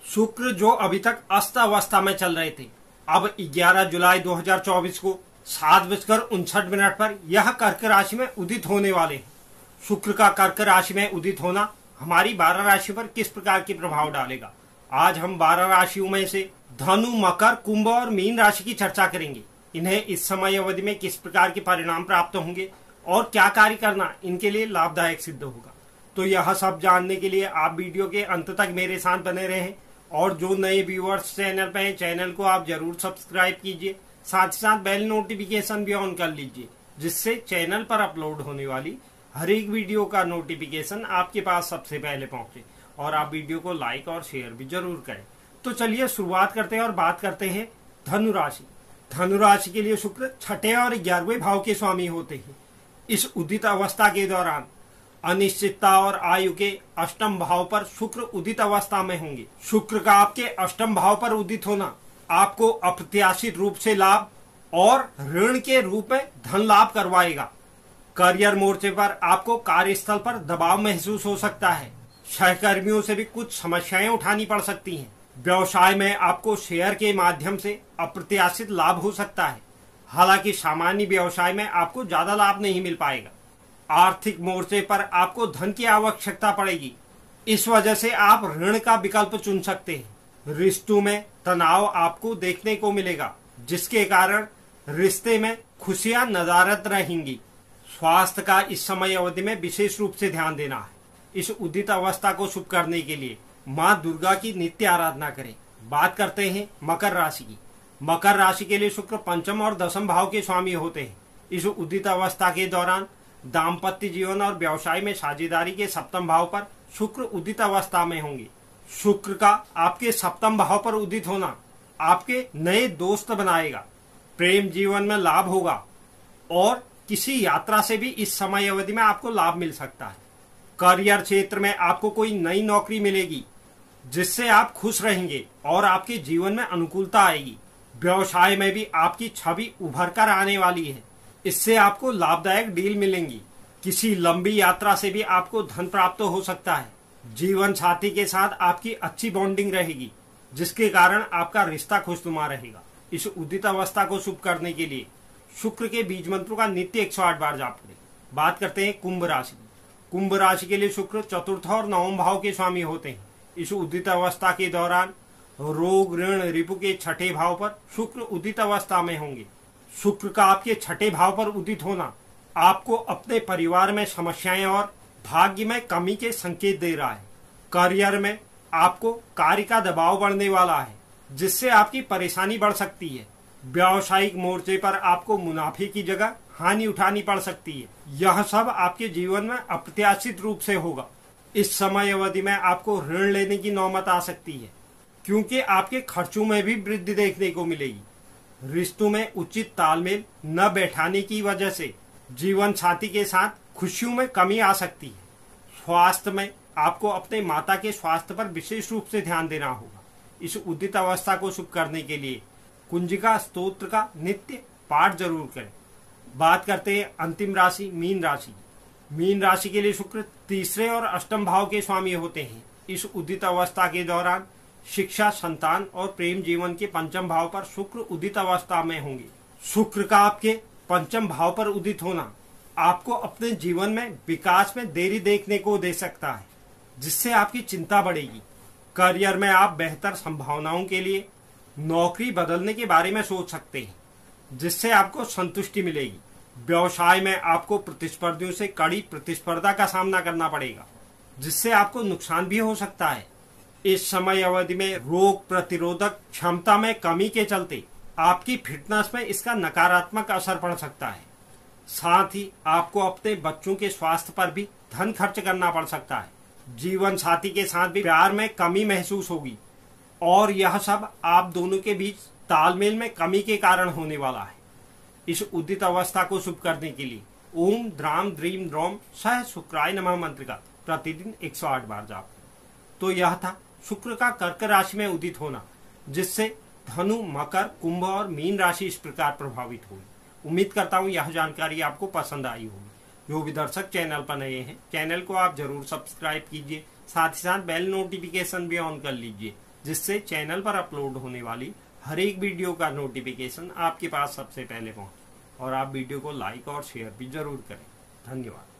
शुक्र जो अभी तक अस्त अवस्था में चल रहे थे, अब 11 जुलाई 2024 को 7:59 पर यह कर्क राशि में उदित होने वाले हैं। शुक्र का कर्क राशि में उदित होना हमारी 12 राशि पर किस प्रकार के प्रभाव डालेगा, आज हम 12 राशियों में से धनु, मकर, कुंभ और मीन राशि की चर्चा करेंगे। इन्हें इस समय अवधि में किस प्रकार के परिणाम प्राप्त होंगे और क्या कार्य करना इनके लिए लाभदायक सिद्ध होगा। तो यह सब जानने के लिए आप वीडियो के अंत तक मेरे साथ बने रहें और जो नए व्यूअर्स चैनल पे हैं, चैनल को आप जरूर सब्सक्राइब कीजिए, साथ ही साथ बेल नोटिफिकेशन भी ऑन कर लीजिए, जिससे चैनल पर अपलोड होने वाली हर एक वीडियो का नोटिफिकेशन आपके पास सबसे पहले पहुंचे। और आप वीडियो को लाइक और शेयर भी जरूर करें। तो चलिए शुरुआत करते हैं और बात करते हैं धनु राशि। धनु राशि के लिए शुक्र छठे और 11वें भाव के स्वामी होते हैं। इस उदित अवस्था के दौरान अनिश्चितता और आयु के अष्टम भाव पर शुक्र उदित अवस्था में होंगे। शुक्र का आपके अष्टम भाव पर उदित होना आपको अप्रत्याशित रूप से लाभ और ऋण के रूप में धन लाभ करवाएगा। करियर मोर्चे पर आपको कार्यस्थल पर दबाव महसूस हो सकता है। सहकर्मियों से भी कुछ समस्याएं उठानी पड़ सकती हैं। व्यवसाय में आपको शेयर के माध्यम से अप्रत्याशित लाभ हो सकता है। हालांकि सामान्य व्यवसाय में आपको ज्यादा लाभ नहीं मिल पाएगा। आर्थिक मोर्चे पर आपको धन की आवश्यकता पड़ेगी, इस वजह से आप ऋण का विकल्प चुन सकते हैं। रिश्तों में तनाव आपको देखने को मिलेगा, जिसके कारण रिश्ते में खुशियां नदारद रहेंगी। स्वास्थ्य का इस समय अवधि में विशेष रूप से ध्यान देना है। इस उदित अवस्था को शुभ करने के लिए माँ दुर्गा की नित्य आराधना करें। बात करते हैं मकर राशि की। मकर राशि के लिए शुक्र पंचम और दसम भाव के स्वामी होते हैं। इस उदित अवस्था के दौरान दाम्पत्य जीवन और व्यवसाय में साझेदारी के सप्तम भाव पर शुक्र उदित अवस्था में होंगे। शुक्र का आपके सप्तम भाव पर उदित होना आपके नए दोस्त बनाएगा। प्रेम जीवन में लाभ होगा और किसी यात्रा से भी इस समय अवधि में आपको लाभ मिल सकता है। करियर क्षेत्र में आपको कोई नई नौकरी मिलेगी, जिससे आप खुश रहेंगे और आपके जीवन में अनुकूलता आएगी। व्यवसाय में भी आपकी छवि उभर कर आने वाली है, इससे आपको लाभदायक डील मिलेंगी। किसी लंबी यात्रा से भी आपको धन प्राप्त हो सकता है। जीवन साथी के साथ आपकी अच्छी बॉन्डिंग रहेगी, जिसके कारण आपका रिश्ता खुशनुमा रहेगा। इस उदित अवस्था को शुभ करने के लिए शुक्र के बीज मंत्रों का नित्य 108 बार जाप करें। बात करते हैं कुंभ राशि। कुंभ राशि के लिए शुक्र चतुर्थ और नवम भाव के स्वामी होते हैं। इस उदित अवस्था के दौरान रोग, ऋण, रिपु के छठे भाव पर शुक्र उदित अवस्था में होंगे। शुक्र का आपके छठे भाव पर उदित होना आपको अपने परिवार में समस्याएं और भाग्य में कमी के संकेत दे रहा है। करियर में आपको कार्य का दबाव बढ़ने वाला है, जिससे आपकी परेशानी बढ़ सकती है। व्यावसायिक मोर्चे पर आपको मुनाफे की जगह हानि उठानी पड़ सकती है। यह सब आपके जीवन में अप्रत्याशित रूप से होगा। इस समय अवधि में आपको ऋण लेने की नौबत आ सकती है, क्योंकि आपके खर्चों में भी वृद्धि देखने को मिलेगी। रिश्तों में उचित तालमेल न बैठाने की वजह से जीवन साथी के साथ खुशियों में कमी आ सकती है। स्वास्थ्य में आपको अपने माता के स्वास्थ्य पर विशेष रूप से ध्यान देना होगा। इस उदित अवस्था को शुभ करने के लिए कुंजिका स्तोत्र का नित्य पाठ जरूर करें। बात करते हैं अंतिम राशि मीन राशि। मीन राशि के लिए शुक्र तीसरे और अष्टम भाव के स्वामी होते हैं। इस उदित अवस्था के दौरान शिक्षा, संतान और प्रेम जीवन के पंचम भाव पर शुक्र उदित अवस्था में होंगे। शुक्र का आपके पंचम भाव पर उदित होना आपको अपने जीवन में विकास में देरी देखने को दे सकता है, जिससे आपकी चिंता बढ़ेगी। करियर में आप बेहतर संभावनाओं के लिए नौकरी बदलने के बारे में सोच सकते हैं, जिससे आपको संतुष्टि मिलेगी। व्यवसाय में आपको प्रतिस्पर्धियों से कड़ी प्रतिस्पर्धा का सामना करना पड़ेगा, जिससे आपको नुकसान भी हो सकता है। इस समय अवधि में रोग प्रतिरोधक क्षमता में कमी के चलते आपकी फिटनेस में इसका नकारात्मक असर पड़ सकता है। साथ ही आपको अपने बच्चों के स्वास्थ्य पर भी धन खर्च करना पड़ सकता है। जीवन साथी के साथ भी प्यार में कमी महसूस होगी और यह सब आप दोनों के बीच तालमेल में कमी के कारण होने वाला है। इस उदित अवस्था को शुभ करने के लिए ओम द्राम द्रीम द्रौम सह शुक्राय नमः मंत्र का प्रतिदिन 108 बार जाप। तो यह था शुक्र का कर्क राशि में उदित होना, जिससे धनु, मकर, कुंभ और मीन राशि इस प्रकार प्रभावित हुई। उम्मीद करता हूँ यह जानकारी आपको पसंद आई होगी। जो भी दर्शक चैनल पर नए हैं, चैनल को आप जरूर सब्सक्राइब कीजिए, साथ ही साथ बेल नोटिफिकेशन भी ऑन कर लीजिए, जिससे चैनल पर अपलोड होने वाली हर एक वीडियो का नोटिफिकेशन आपके पास सबसे पहले पहुंचे। और आप वीडियो को लाइक और शेयर भी जरूर करें। धन्यवाद।